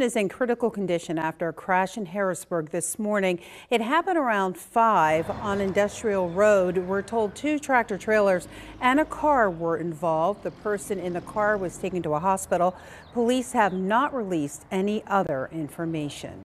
is in critical condition after a crash in Harrisburg this morning. It happened around 5 on Industrial Road. We're told 2 tractor trailers and a car were involved. The person in the car was taken to a hospital. Police have not released any other information.